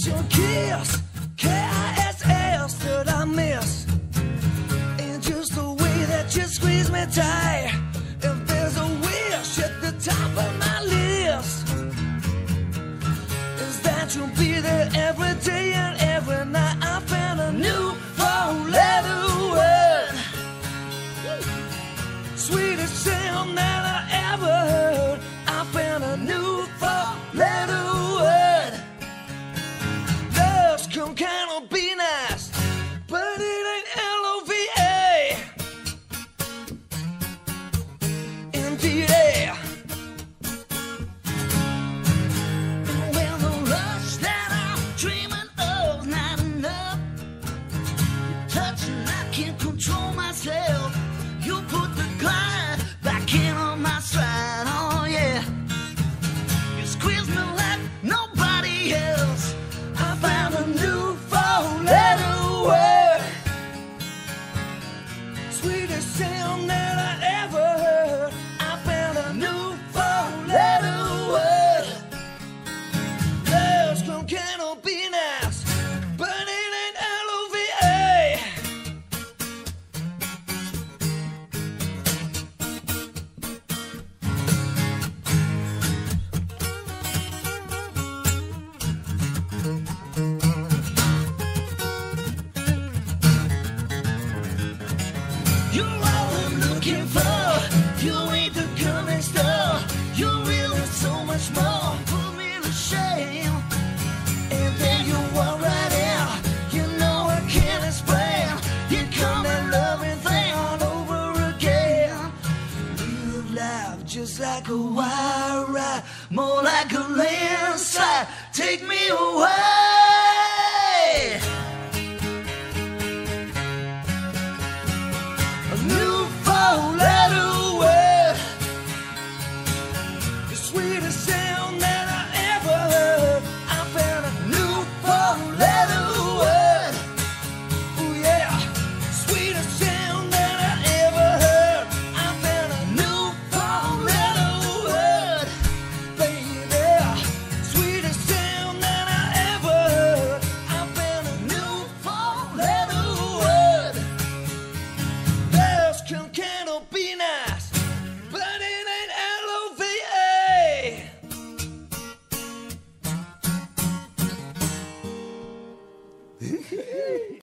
It's your kiss, K-I-S-S, that I miss. And just the way that you squeeze me tight. If there's a wish at the top of my list, is that you'll be there every day and every night. I found a new four-letter word, sweetest sound that I ever heard. I found a new four-letter word. Love's come kind of be nice, but it ain't L-O-V-A. M-D-A. Well, the rush that I'm dreaming of not enough. You're touching, I can't control myself. You put the glide back in on my stride, oh yeah. You squeeze me like nobody else. I found a new four-letter word, sweetest sound that I ever heard. I found a new four-letter word. Love's come kind of be nice, but it ain't L-O-V-A. You're all I'm looking for. You ain't the girl next door. You're really so much more. Put me to shame. And then you walk right out. You know I can't explain. You come that loving thing all over again. Live life just like a wild ride, more like a landslide. Take me away. A new four-letter word, the sweetest sound that I ever heard. I found a new four-letter word. Oh yeah, sweetest sound that I ever heard. I found a new four-letter word, baby. Sweetest sound that I ever heard. I found a new four-letter word. Love's come kind of be nice, but it ain't L-O-V-A.